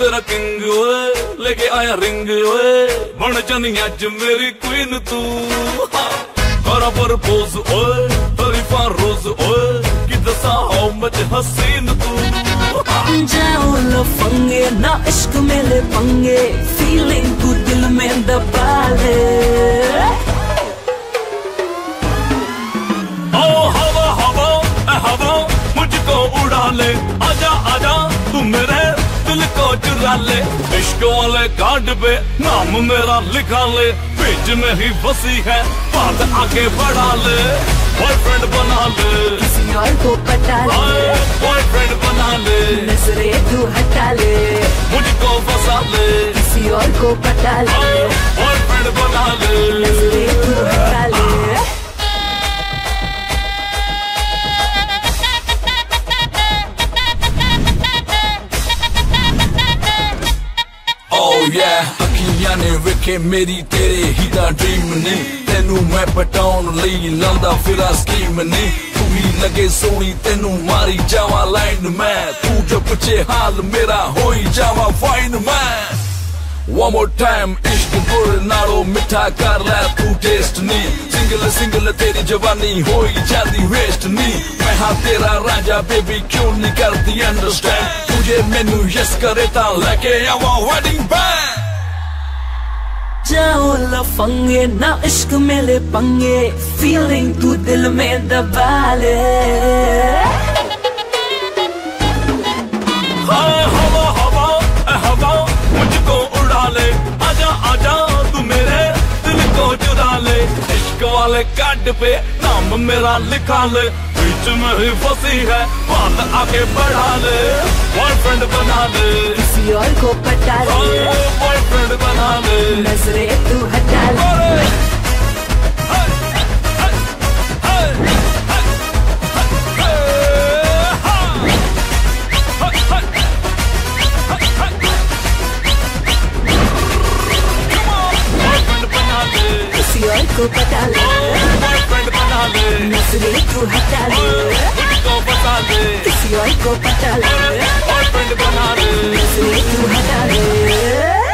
तेरा किंग ओए, लेके आया रिंग ओए, बन जानी अज मेरी क्वीन तू। करा प्रपोज ओए, तरीफा रोज ओए, कि दसा हाउ मच हसीन तू। जाओ लफंगे ना इश्क में ले पंगे, फीलिंग तू दिल में दबा ले। ओ हवा हवा ए हवा मुझको उड़ा ले, आजा आजा तू मेरे दिल को चुरा ले। इश्क वाले कार्ड पे नाम मेरा लिखा ले, पेज में ही बसी है बात आगे बढ़ा ले। बॉयफ्रेंड बना ले, किसी और को पटा ले, बॉयफ्रेंड बना ले, नजरे तू हटा ले, मुझको फंसा ले, किसी और को पटा ले, बॉयफ्रेंड बना ले, नजरे तू हटा ले। Oh yeah, अखियां ने वेखे मेरी तेरे ही दा ड्रीम ने, तेनू मैं पटाउन लई लांदा फिरा स्कीम ने। तू ही लगे सोनी तेनू मारी जावा लाइन मैं, तू जो पूछे हाल मेरा होई जावा फाइन मैं। One more time, इश्क गुर नालो मिठा कर लै तू टेस्ट नी, सिंगल सिंगल तेरी जवानी होई जाती वेस्ट नी। मैं हाँ तेरा राजा बेबी क्यों नहीं करती अंडरस्टैंड, तुझे मैनू यस करे ता लेके आवा वेडिंग बैंड। जाओ लफंगे ना इश्क में ले पंगे, फीलिंग तू दिल में दबा ले। हवा हवा ए हवा मुझको उड़ा ले, आजा आजा तू मेरे दिल को चुरा ले। इश्क वाले कार्ड पे नाम मेरा लिखा ले, बीच में ही फंसी है बात आगे बढ़ा ले। बॉयफ्रेंड बना ले, किसी और को पटा ले, बॉयफ्रेंड बना ले, नजरे तू हटा ले। किसी और को पटा ले, बॉयफ्रेंड बना ले, नजरे तू हटा ले, मुझको बता ले, किसी और को पटा ले, बॉयफ्रेंड बना ले, नजरे तू हटा ले।